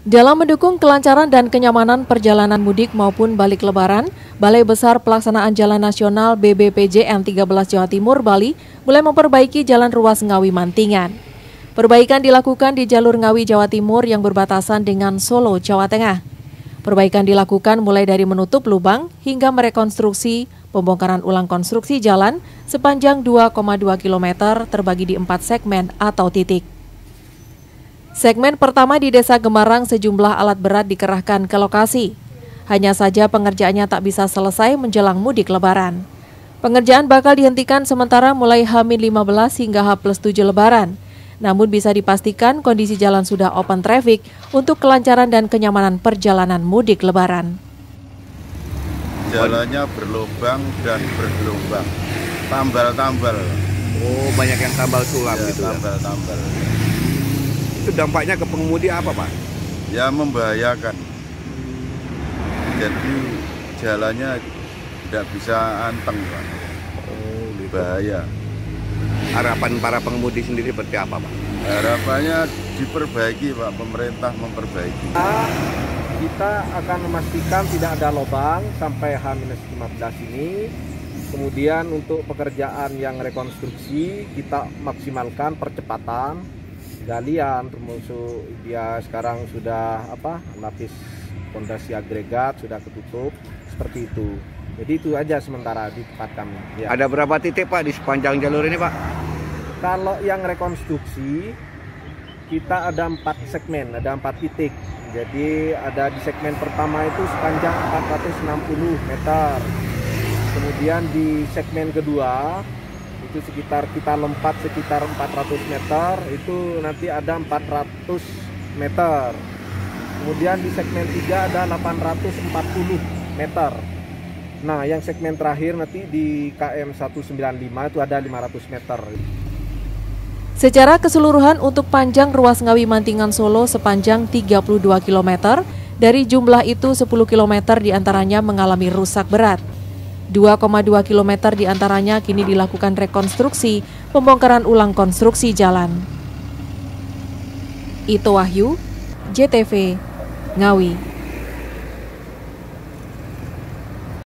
Dalam mendukung kelancaran dan kenyamanan perjalanan mudik maupun balik lebaran, Balai Besar Pelaksanaan Jalan Nasional BBPJN 13 Jawa Timur Bali mulai memperbaiki jalan ruas Ngawi Mantingan. Perbaikan dilakukan di jalur Ngawi Jawa Timur yang berbatasan dengan Solo, Jawa Tengah. Perbaikan dilakukan mulai dari menutup lubang hingga merekonstruksi pembongkaran ulang konstruksi jalan sepanjang 2,2 km terbagi di 4 segmen atau titik. Segmen pertama di Desa Gemarang sejumlah alat berat dikerahkan ke lokasi. Hanya saja pengerjaannya tak bisa selesai menjelang mudik lebaran. Pengerjaan bakal dihentikan sementara mulai H-15 hingga H+7 lebaran. Namun bisa dipastikan kondisi jalan sudah open traffic untuk kelancaran dan kenyamanan perjalanan mudik lebaran. Jalannya berlubang dan bergelombang, tambal-tambal. Oh, banyak yang tambal sulam ya, gitu. Tambal-tambal. Itu dampaknya ke pengemudi apa, Pak? Ya membahayakan. Jadi jalannya tidak bisa anteng, Pak. Oh, gitu. Bahaya. Harapan para pengemudi sendiri seperti apa, Pak? Harapannya diperbaiki, Pak. Pemerintah memperbaiki. Kita akan memastikan tidak ada lubang sampai H-15 ini. Kemudian untuk pekerjaan yang rekonstruksi kita maksimalkan percepatan galian, termasuk dia sekarang sudah lapis fondasi agregat sudah ketutup seperti itu. Jadi itu aja sementara di tempat kami. Ya. Ada berapa titik, Pak, di sepanjang jalur ini, Pak? Kalau yang rekonstruksi kita ada 4 segmen, ada 4 titik. Jadi ada di segmen pertama itu sepanjang 460 meter. Kemudian di segmen kedua itu kita lompat sekitar 400 meter, itu nanti ada 400 meter. Kemudian di segmen 3 ada 840 meter. Nah, yang segmen terakhir nanti di KM 195 itu ada 500 meter. Secara keseluruhan untuk panjang ruas Ngawi Mantingan Solo sepanjang 32 km, dari jumlah itu 10 km diantaranya mengalami rusak berat. 2,2 km diantaranya kini dilakukan rekonstruksi, pembongkaran ulang konstruksi jalan. Ito Wahyu, JTV, Ngawi.